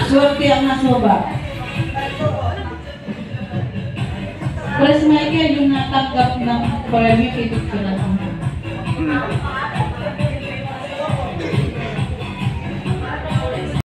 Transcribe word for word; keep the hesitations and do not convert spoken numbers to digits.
Swerte ang nasoba. Pero si Michael yung natanggap ng permit, ibig ko na lang.